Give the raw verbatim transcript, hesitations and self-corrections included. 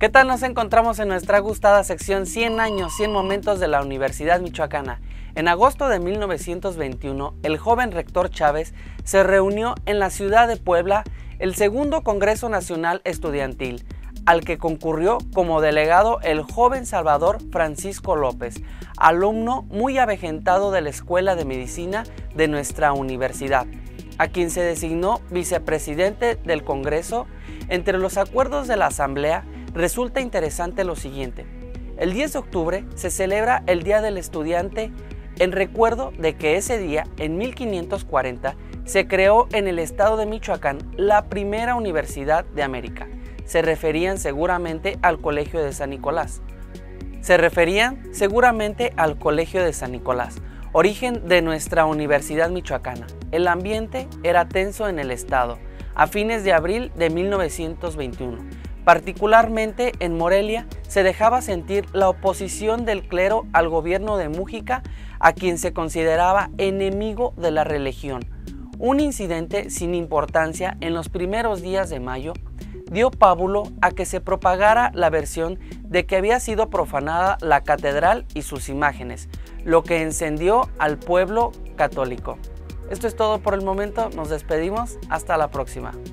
¿Qué tal nos encontramos en nuestra gustada sección cien años, cien momentos de la Universidad Michoacana? En agosto de mil novecientos veintiuno, el joven rector Chávez se reunió en la ciudad de Puebla el segundo Congreso Nacional Estudiantil, al que concurrió como delegado el joven Salvador Francisco López, alumno muy avejentado de la Escuela de Medicina de nuestra universidad, a quien se designó vicepresidente del Congreso. Entre los acuerdos de la Asamblea resulta interesante lo siguiente: el diez de octubre se celebra el Día del Estudiante en recuerdo de que ese día, en mil quinientos cuarenta, se creó en el estado de Michoacán la primera universidad de América. Se referían seguramente al Colegio de San Nicolás. Se referían seguramente al Colegio de San Nicolás, origen de nuestra Universidad Michoacana. El ambiente era tenso en el estado a fines de abril de mil novecientos veintiuno. Particularmente en Morelia se dejaba sentir la oposición del clero al gobierno de Mújica, a quien se consideraba enemigo de la religión. Un incidente sin importancia en los primeros días de mayo dio pábulo a que se propagara la versión de que había sido profanada la catedral y sus imágenes, lo que encendió al pueblo católico. Esto es todo por el momento, nos despedimos, hasta la próxima.